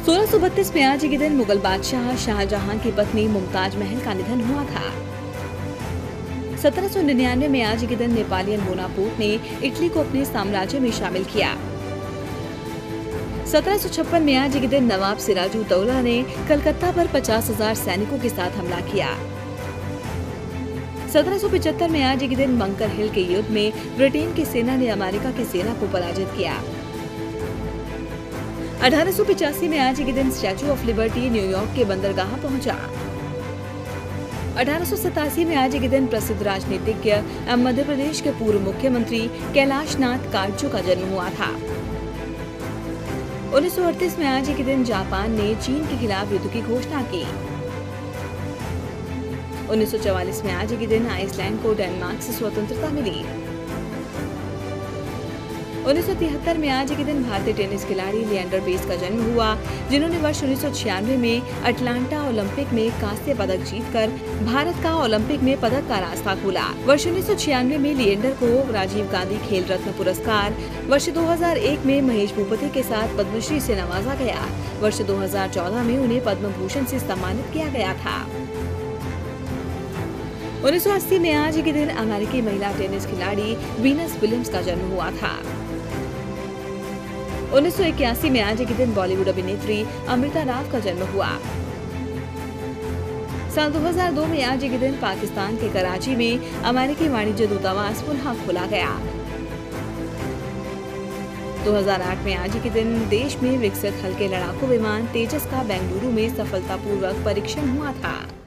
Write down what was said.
1632 में आज के दिन मुगल बादशाह शाहजहां की पत्नी मुमताज महल का निधन हुआ था। 1799 में आज के दिन नेपोलियन बोनापार्ट ने इटली को अपने साम्राज्य में शामिल किया। 1756 में आज के दिन नवाब सिराजुद्दौला ने कलकत्ता पर 50,000 सैनिकों के साथ हमला किया। 1775 में आज के दिन बंकर हिल के युद्ध में ब्रिटेन की सेना ने अमेरिका की सेना को पराजित किया। 1885 में आज के दिन स्टैच्यू ऑफ लिबर्टी न्यूयॉर्क के बंदरगाह पहुंचा। 1887 में आज के दिन प्रसिद्ध राजनीतिज्ञ एवं मध्य प्रदेश के पूर्व मुख्यमंत्री कैलाश नाथ काटजू का जन्म हुआ था। 1938 में आज के दिन जापान ने चीन के खिलाफ युद्ध की घोषणा की। 1944 में आज के दिन आइसलैंड को डेनमार्क से स्वतंत्रता मिली। 1973 में आज के दिन भारतीय टेनिस खिलाड़ी लिएंडर पेस का जन्म हुआ, जिन्होंने वर्ष 1996 में अटलांटा ओलंपिक में कांस्य पदक जीतकर भारत का ओलंपिक में पदक का रास्ता खोला। वर्ष 1996 में लिएंडर को राजीव गांधी खेल रत्न पुरस्कार, वर्ष 2001 में महेश भूपति के साथ पद्मश्री से नवाजा गया। वर्ष 2014 में उन्हें पद्म भूषण से सम्मानित किया गया था। 1980 में आज के दिन अमेरिकी महिला टेनिस खिलाड़ी वीनस विलियम्स का जन्म हुआ था। 1981 में आज के दिन बॉलीवुड अभिनेत्री अमृता राव का जन्म हुआ। साल 2002 में आज के दिन पाकिस्तान के कराची में अमेरिकी वाणिज्य दूतावास पुनः खोला गया। 2008 में आज के दिन देश में विकसित हल्के लड़ाकू विमान तेजस का बेंगलुरु में सफलतापूर्वक परीक्षण हुआ था।